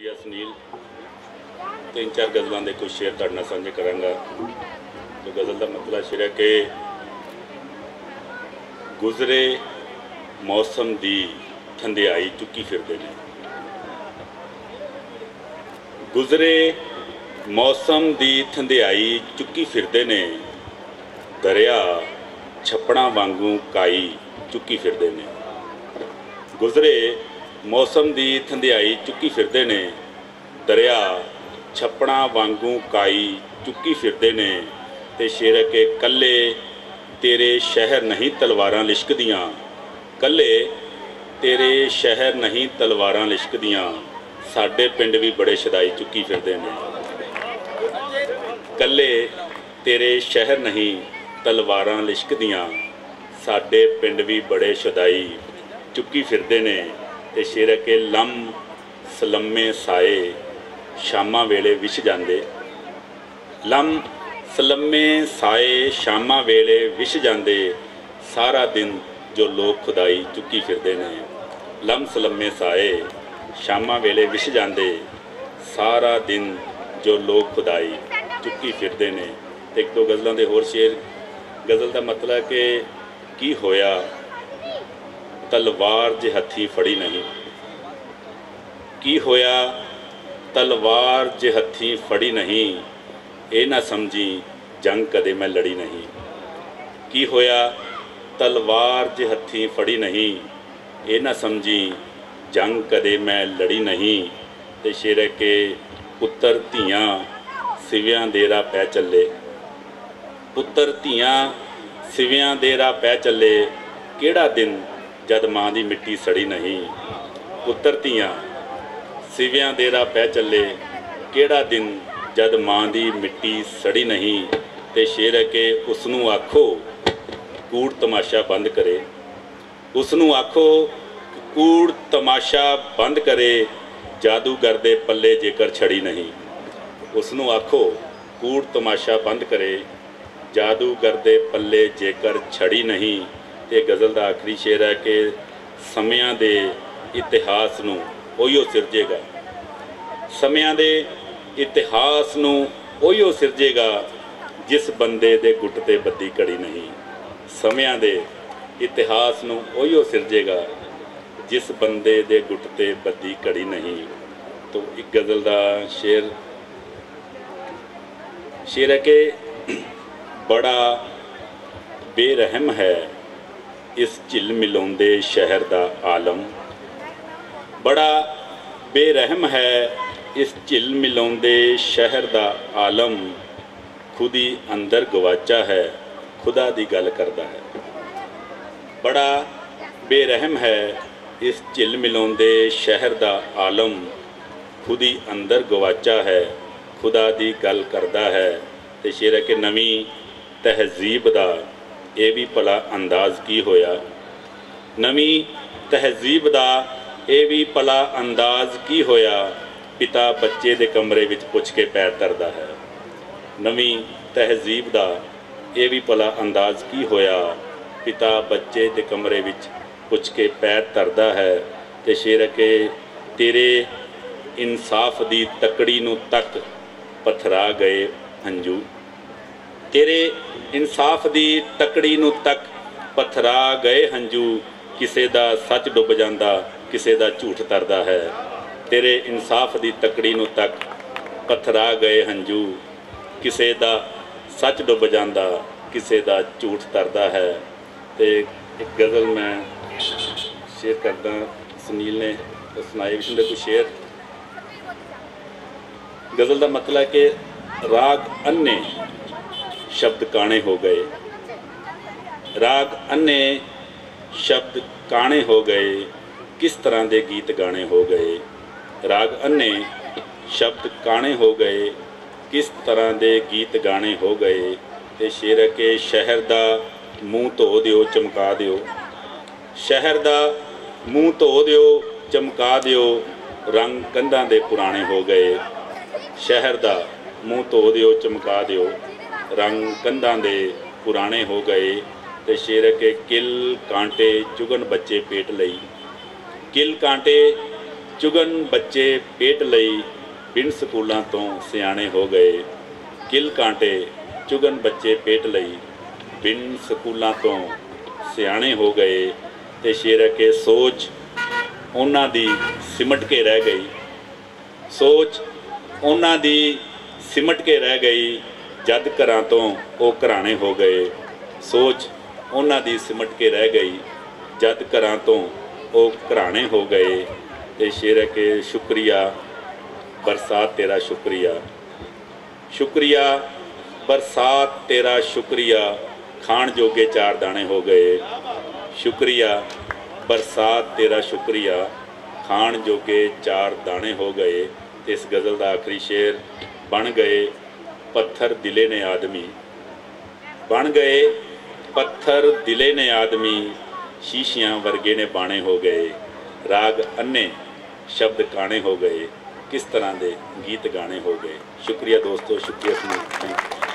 शुक्रिया सुनील। तीन चार गज़लों के कुछ शेर तुहाडे नाल साझे करांगा। तो गज़ल का मतलब शेर है कि गुजरे मौसम दी ठंडियाई चुकी फिरदे ने, गुजरे मौसम दी ठंडियाई चुकी फिरदे ने, दरिया छप्पड़ां वांगू काई चुकी फिरदे ने। गुजरे मौसम दी ठंडियाई चुकी फिरदे ने, दरिया छप्पड़ां वांगू काई चुकी फिरदे ने। ते शेर के कल्ले तेरे शहर नहीं तलवारां लिशकदियां, कल्ले तेरे शहर नहीं तलवारां लिशकदियां, साडे पिंड भी बड़े शदाई चुकी फिरदे ने। कल्ले तेरे शहर नहीं तलवारां लिशकदियां, साडे पिंड भी बड़े शदाई चुकी फिरदे ने। ते शेर के लम सलम्मे साए शामा वेले विछ जांदे, लम सलम्मे साए शामा वेले विछ जांदे, सारा दिन जो लोग खुदाई चुकी फिरदे ने। लम सलम्मे साए शामा वेले विछ जांदे, सारा दिन जो लोग खुदाई चुकी फिरदे ने। ते एक दो गज़लों के होर शेर। गज़ल का मतलब कि की होया तलवार जे हथी फड़ी नहीं, की होया तलवार जे हथी फड़ी नहीं, ये ना समझी जंग कदे मैं लड़ी नहीं। की होया तलवार जे हथी फड़ी नहीं, ये ना समझी जंग कदे मैं लड़ी नहीं। ते शेर के पुत्तर धियां सिवियां दे राह पै चले, पुत्तर धियां सिवियां दे राह पै चले, केड़ा दिन जद माँ दी मिट्टी सड़ी नहीं। पुत्तर धियां सिवियां दे राह पै चले, केड़ा दिन जद माँ दी मिट्टी सड़ी नहीं। ते शेर है कि उसनू आखो कूड़ तमाशा बंद करे, उसनू आखो कूड़ तमाशा बंद करे, जादूगर दे पल्ले जेकर छड़ी नहीं। उसनू आखो कूड़ तमाशा बंद करे, जादूगर दे पल्ले जेकर छड़ी नहीं। ते गज़ल का आखिरी शेर है कि समियां दे इतिहास नूं ओहियो सिरजेगा, समियां दे इतिहास नूं ओहियो सिरजेगा, जिस बंदे दे गुट ते बद्दी घड़ी नहीं। समियां दे इतिहास नूं ओहियो सिरजेगा, जिस बंदे दे गुट ते बद्दी घड़ी नहीं। तो एक गज़ल का शेर है कि बड़ा बेरहम है इस झिल मिलाउंदे शहर दा आलम, बड़ा बेरहम है इस झिल मिलाउंदे शहर दा आलम, खुद ही अंदर गवाचा है खुदा दी गल करदा है। बड़ा बेरहम है इस झिल मिलाउंदे शहर दा आलम, खुद ही अंदर गवाचा है खुदा दी गल करदा है। ते शेर है कि नवीं तहजीब दा ये भी भला अंदाज़ की होया, नवीं तहजीब दा ये भी भला अंदाज़ की होया, पिता बच्चे दे कमरे विच पुछ के पैर धरदा है। नवीं तहजीब दा ये भी भला अंदाज़ की होया, पिता बच्चे दे कमरे विच पुछ के पैर धरदा है। ते शेर के तेरे इंसाफ दी तकड़ी नूं तक पथरा गए हंजू, तेरे इंसाफ दी तकड़ी नूं तक पथरा गए हंजू, किसे दा सच डुब जांदा किसे दा झूठ तरदा है। तेरे इंसाफ दी तकड़ी नूं तक पथरा गए हंजू, किसे दा सच डुब जांदा किसे दा झूठ तरदा है। ते एक गज़ल मैं शेयर करदा, सुनील ने सुनाए विष्णु दे कुछ शेर। गज़ल का मतलब है कि राग अन्ने शब्द काणे हो गए, राग अन्ने शब्द काणे हो गए, किस तरह के गीत गाने हो गए। राग अन्ने शब्द काणे हो गए, किस तरह के गीत गाने हो गए। ते शेर के शहर दा मूँह धो दिओ चमका दिओ, शहर दा मूँह धो दिओ चमका दिओ, रंग कंधां दे पुराने हो गए। शहर दा मूँह धो दिओ चमका दिओ, रंग कंधां दे पुराने हो गए। ते शेर के किल कांटे चुगन बच्चे पेट लई, किल कांटे ਚੁਗਨ ਬੱਚੇ ਪੇਟ ਲਈ ਬਿਨ ਸਕੂਲਾਂ ਤੋਂ ਸਿਆਣੇ ਹੋ ਗਏ। ਕਿਲ ਕਾਂਟੇ ਚੁਗਨ ਬੱਚੇ ਪੇਟ ਲਈ ਬਿਨ ਸਕੂਲਾਂ ਤੋਂ ਸਿਆਣੇ ਹੋ ਗਏ। ਤੇ ਸ਼ੇਰ ਹੈ ਕਿ ਸੋਚ ਉਹਨਾਂ ਦੀ ਸਿਮਟ ਕੇ ਰਹਿ ਗਈ, ਸੋਚ ਉਹਨਾਂ ਦੀ ਸਿਮਟ ਕੇ ਰਹਿ ਗਈ, ਜਦ ਘਰਾਂ ਤੋਂ ਉਹ ਘਰਾਣੇ ਹੋ ਗਏ। ਸੋਚ ਉਹਨਾਂ ਦੀ ਸਿਮਟ ਕੇ ਰਹਿ ਗਈ, ਜਦ ਘਰਾਂ ਤੋਂ ਉਹ ਘਰਾਣੇ ਹੋ ਗਏ। ਤੇ ਸ਼ੇਰ ਹੈ ਕਿ ਸ਼ੁਕਰੀਆ ਬਰਸਾਤ ਤੇਰਾ ਸ਼ੁਕਰੀਆ, ਸ਼ੁਕਰੀਆ ਬਰਸਾਤ ਤੇਰਾ ਸ਼ੁਕਰੀਆ, ਖਾਣ ਜੋਗੇ 4 ਦਾਣੇ ਹੋ ਗਏ। ਸ਼ੁਕਰੀਆ ਬਰਸਾਤ ਤੇਰਾ ਸ਼ੁਕਰੀਆ, ਖਾਣ ਜੋਗੇ 4 ਦਾਣੇ ਹੋ ਗਏ। ਤੇ ਇਸ ਗਜ਼ਲ ਦਾ ਆਖਰੀ ਸ਼ੇਰ, ਬਣ ਗਏ ਪੱਥਰ ਦਿਲੇ ਨੇ ਆਦਮੀ, ਬਣ ਗਏ ਪੱਥਰ ਦਿਲੇ ਨੇ ਆਦਮੀ, ਸ਼ੀਸ਼ਿਆਂ ਵਰਗੇ ਨੇ ਬਾਣੇ ਹੋ ਗਏ। ਰਾਗ ਅੰਨੇ ਸ਼ਬਦ ਕਾਣੇ ਹੋ ਗਏ, ਕਿਸ ਤਰ੍ਹਾਂ ਦੇ ਗੀਤ ਗਾਣੇ ਹੋ ਗਏ। ਸ਼ੁਕਰੀਆ ਦੋਸਤੋ, ਸ਼ੁਕਰੀਆ ਸੁਨੀਲ।